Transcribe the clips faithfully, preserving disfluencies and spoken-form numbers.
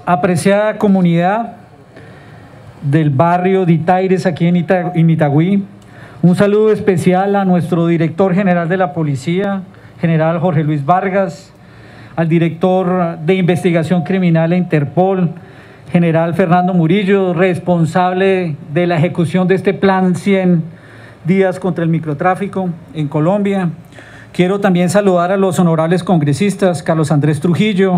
apreciada comunidad del barrio de Itaires, aquí en, Ita en Itagüí. Un saludo especial a nuestro director general de la policía, general Jorge Luis Vargas, al director de investigación criminal e Interpol, general Fernando Murillo, responsable de la ejecución de este plan cien días contra el microtráfico en Colombia. Quiero también saludar a los honorables congresistas, Carlos Andrés Trujillo,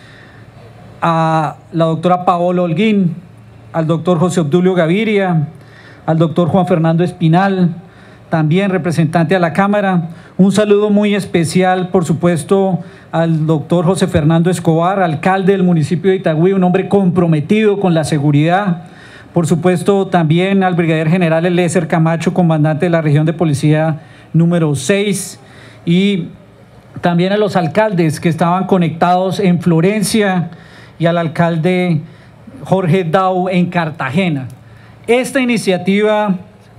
a la doctora Paola Holguín, al doctor José Obdulio Gaviria, al doctor Juan Fernando Espinal, también representante a la Cámara. Un saludo muy especial, por supuesto, al doctor José Fernando Escobar, alcalde del municipio de Itagüí, un hombre comprometido con la seguridad. Por supuesto, también al brigadier general Eliezer Camacho, comandante de la región de policía número seis, y también a los alcaldes que estaban conectados en Florencia y al alcalde Jorge Dau en Cartagena. Esta iniciativa,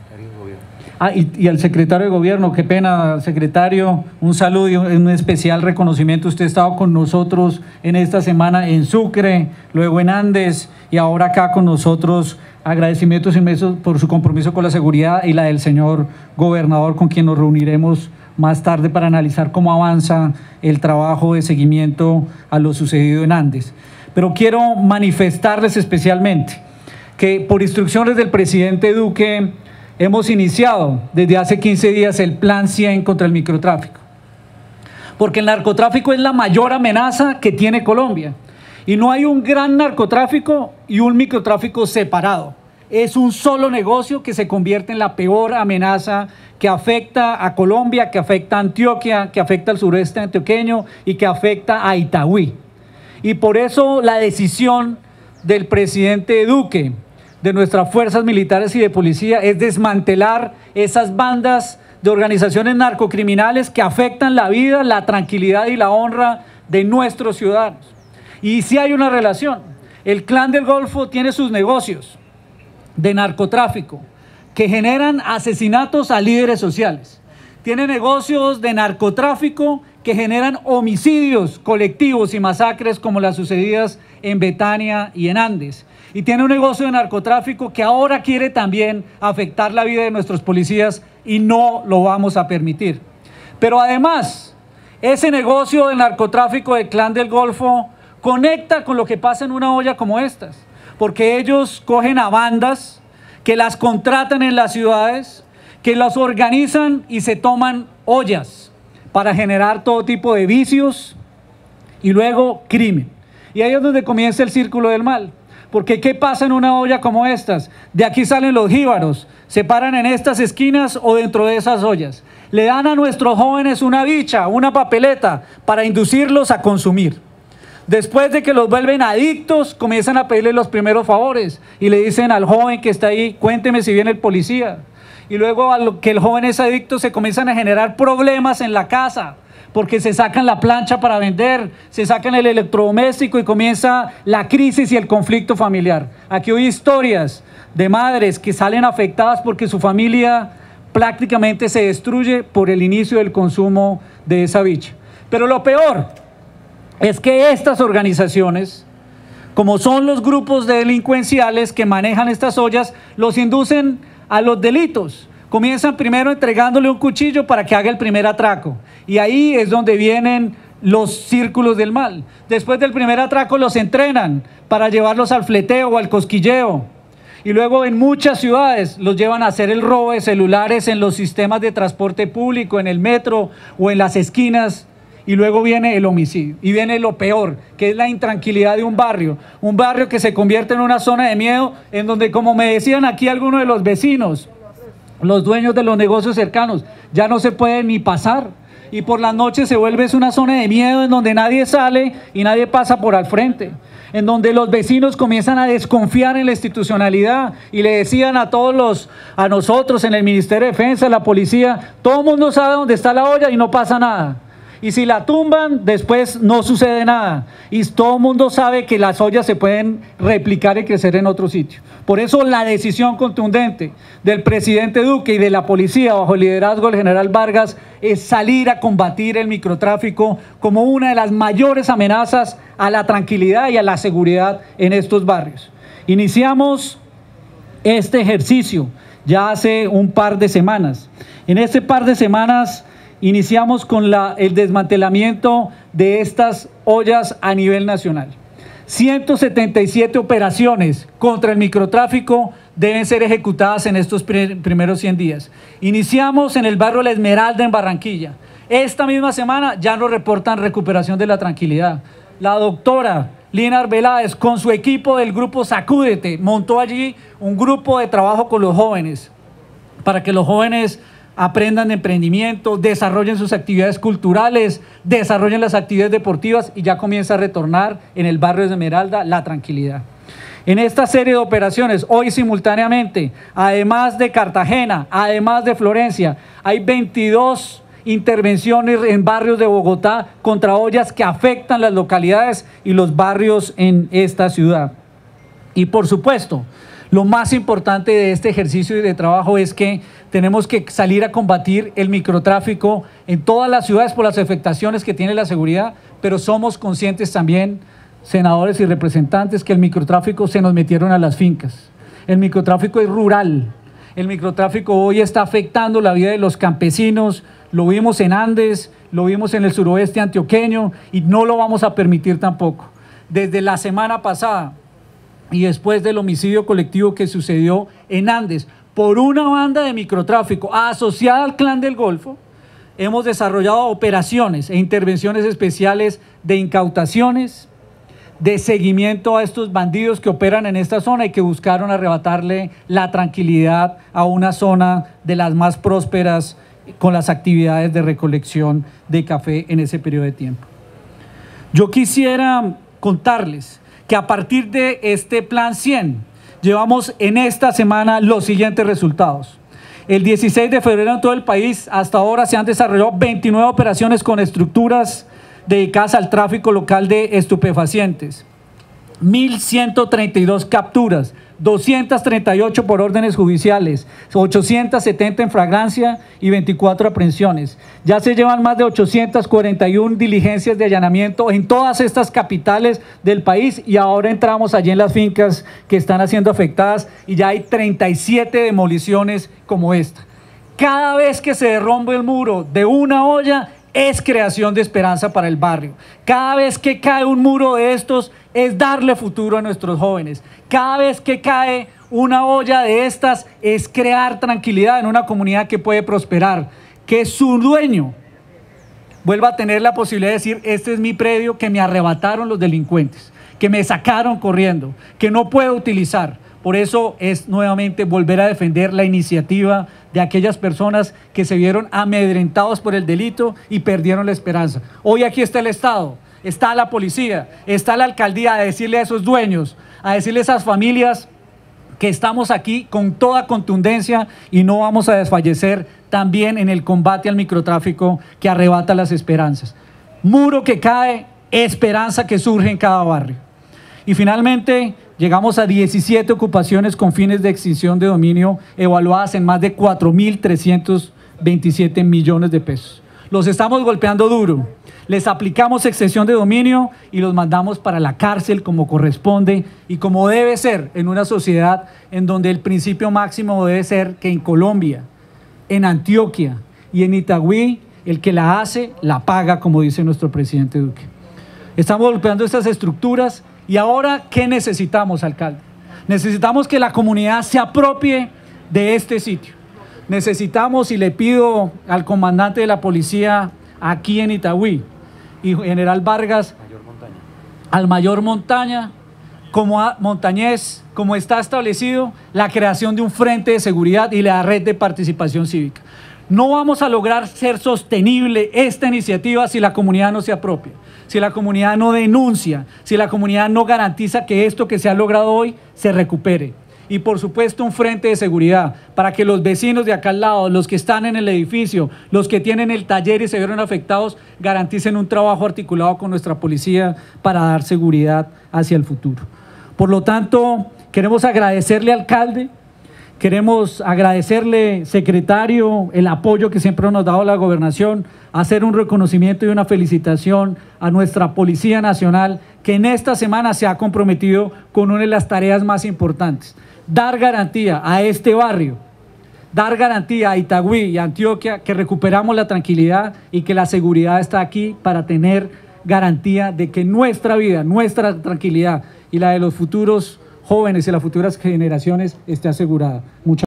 ah, y, y al secretario de gobierno, qué pena, secretario, un saludo y un, un especial reconocimiento. Usted ha estado con nosotros en esta semana en Sucre, luego en Andes y ahora acá con nosotros. Agradecimientos inmensos por su compromiso con la seguridad y la del señor gobernador, con quien nos reuniremos más tarde para analizar cómo avanza el trabajo de seguimiento a lo sucedido en Andes. Pero quiero manifestarles especialmente que por instrucciones del presidente Duque hemos iniciado desde hace quince días el plan cien contra el microtráfico, porque el narcotráfico es la mayor amenaza que tiene Colombia y no hay un gran narcotráfico y un microtráfico separado. Es un solo negocio que se convierte en la peor amenaza que afecta a Colombia, que afecta a Antioquia, que afecta al sureste antioqueño y que afecta a Itagüí. Y por eso la decisión del presidente Duque, de nuestras fuerzas militares y de policía, es desmantelar esas bandas de organizaciones narcocriminales que afectan la vida, la tranquilidad y la honra de nuestros ciudadanos. Y sí hay una relación. El Clan del Golfo tiene sus negocios de narcotráfico que generan asesinatos a líderes sociales. Tiene negocios de narcotráfico que generan homicidios colectivos y masacres como las sucedidas en Betania y en Andes. Y tiene un negocio de narcotráfico que ahora quiere también afectar la vida de nuestros policías y no lo vamos a permitir. Pero además, ese negocio de narcotráfico del Clan del Golfo conecta con lo que pasa en una olla como estas, porque ellos cogen a bandas que las contratan en las ciudades, que las organizan y se toman ollas para generar todo tipo de vicios y luego crimen. Y ahí es donde comienza el círculo del mal. Porque ¿qué pasa en una olla como estas? De aquí salen los jíbaros, se paran en estas esquinas o dentro de esas ollas. Le dan a nuestros jóvenes una bicha, una papeleta para inducirlos a consumir. Después de que los vuelven adictos, comienzan a pedirle los primeros favores y le dicen al joven que está ahí, cuénteme si viene el policía. Y luego a lo que el joven es adicto se comienzan a generar problemas en la casa, porque se sacan la plancha para vender, se sacan el electrodoméstico y comienza la crisis y el conflicto familiar. Aquí hay historias de madres que salen afectadas porque su familia prácticamente se destruye por el inicio del consumo de esa bicha. Pero lo peor es que estas organizaciones, como son los grupos delincuenciales que manejan estas ollas, los inducen a los delitos. Comienzan primero entregándole un cuchillo para que haga el primer atraco. Y ahí es donde vienen los círculos del mal. Después del primer atraco los entrenan para llevarlos al fleteo o al cosquilleo. Y luego en muchas ciudades los llevan a hacer el robo de celulares en los sistemas de transporte público, en el metro o en las esquinas. Y luego viene el homicidio. Y viene lo peor, que es la intranquilidad de un barrio. Un barrio que se convierte en una zona de miedo, en donde, como me decían aquí algunos de los vecinos, los dueños de los negocios cercanos, ya no se puede ni pasar. Y por las noches se vuelve una zona de miedo en donde nadie sale y nadie pasa por al frente. En donde los vecinos comienzan a desconfiar en la institucionalidad y le decían a todos los, a nosotros en el Ministerio de Defensa, la policía, todo el mundo sabe dónde está la olla y no pasa nada. Y si la tumban, después no sucede nada. Y todo el mundo sabe que las ollas se pueden replicar y crecer en otro sitio. Por eso la decisión contundente del presidente Duque y de la policía bajo el liderazgo del general Vargas es salir a combatir el microtráfico como una de las mayores amenazas a la tranquilidad y a la seguridad en estos barrios. Iniciamos este ejercicio ya hace un par de semanas. En este par de semanas iniciamos con la, el desmantelamiento de estas ollas a nivel nacional. ciento setenta y siete operaciones contra el microtráfico deben ser ejecutadas en estos primeros cien días. Iniciamos en el barrio La Esmeralda en Barranquilla. Esta misma semana ya nos reportan recuperación de la tranquilidad. La doctora Lina Arbeláez con su equipo del grupo Sacúdete montó allí un grupo de trabajo con los jóvenes para que los jóvenes aprendan de emprendimiento, desarrollen sus actividades culturales, desarrollen las actividades deportivas y ya comienza a retornar en el barrio de Esmeralda la tranquilidad. En esta serie de operaciones, hoy simultáneamente, además de Cartagena, además de Florencia, hay veintidós intervenciones en barrios de Bogotá contra ollas que afectan las localidades y los barrios en esta ciudad. Y por supuesto, lo más importante de este ejercicio de trabajo es que tenemos que salir a combatir el microtráfico en todas las ciudades por las afectaciones que tiene la seguridad, pero somos conscientes también, senadores y representantes, que el microtráfico se nos metieron a las fincas. El microtráfico es rural. El microtráfico hoy está afectando la vida de los campesinos, lo vimos en Andes, lo vimos en el suroeste antioqueño y no lo vamos a permitir tampoco. Desde la semana pasada y después del homicidio colectivo que sucedió en Andes por una banda de microtráfico asociada al Clan del Golfo, hemos desarrollado operaciones e intervenciones especiales de incautaciones, de seguimiento a estos bandidos que operan en esta zona y que buscaron arrebatarle la tranquilidad a una zona de las más prósperas con las actividades de recolección de café en ese periodo de tiempo. Yo quisiera contarles que a partir de este plan cien, llevamos en esta semana los siguientes resultados. El dieciséis de febrero en todo el país, hasta ahora se han desarrollado veintinueve operaciones con estructuras dedicadas al tráfico local de estupefacientes, mil ciento treinta y dos capturas, doscientas treinta y ocho por órdenes judiciales, ochocientas setenta en flagrancia y veinticuatro aprehensiones. Ya se llevan más de ochocientas cuarenta y una diligencias de allanamiento en todas estas capitales del país y ahora entramos allí en las fincas que están siendo afectadas y ya hay treinta y siete demoliciones como esta. Cada vez que se derrumba el muro de una olla es creación de esperanza para el barrio. Cada vez que cae un muro de estos es darle futuro a nuestros jóvenes. Cada vez que cae una olla de estas es crear tranquilidad en una comunidad que puede prosperar, que su dueño vuelva a tener la posibilidad de decir: este es mi predio que me arrebataron los delincuentes, que me sacaron corriendo, que no puedo utilizar. Por eso es nuevamente volver a defender la iniciativa de aquellas personas que se vieron amedrentados por el delito y perdieron la esperanza. Hoy aquí está el Estado, está la policía, está la alcaldía a decirle a esos dueños, a decirle a esas familias que estamos aquí con toda contundencia y no vamos a desfallecer también en el combate al microtráfico que arrebata las esperanzas. Muro que cae, esperanza que surge en cada barrio. Y finalmente llegamos a diecisiete ocupaciones con fines de extinción de dominio evaluadas en más de cuatro mil trescientos veintisiete millones de pesos. Los estamos golpeando duro, les aplicamos extinción de dominio y los mandamos para la cárcel como corresponde y como debe ser en una sociedad en donde el principio máximo debe ser que en Colombia, en Antioquia y en Itagüí, el que la hace, la paga, como dice nuestro presidente Duque. Estamos golpeando estas estructuras. Y ahora, ¿qué necesitamos, alcalde? Necesitamos que la comunidad se apropie de este sitio. Necesitamos, y le pido al comandante de la policía aquí en Itagüí, y general Vargas, mayor Montaña. al mayor Montaña, como a Montañez, como está establecido, la creación de un frente de seguridad y la red de participación cívica. No vamos a lograr ser sostenible esta iniciativa si la comunidad no se apropia, si la comunidad no denuncia, si la comunidad no garantiza que esto que se ha logrado hoy se recupere. y por supuesto un frente de seguridad para que los vecinos de acá al lado, los que están en el edificio, los que tienen el taller y se vieron afectados, garanticen un trabajo articulado con nuestra policía para dar seguridad hacia el futuro. Por lo tanto, queremos agradecerle, alcalde, queremos agradecerle, secretario, el apoyo que siempre nos ha dado la gobernación, hacer un reconocimiento y una felicitación a nuestra Policía Nacional, que en esta semana se ha comprometido con una de las tareas más importantes, dar garantía a este barrio, dar garantía a Itagüí y a Antioquia que recuperamos la tranquilidad y que la seguridad está aquí para tener garantía de que nuestra vida, nuestra tranquilidad y la de los futuros jóvenes y las futuras generaciones esté asegurada. Muchas